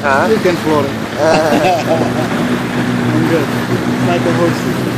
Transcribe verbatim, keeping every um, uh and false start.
Huh? You can float it. I'm good. It's like a horse.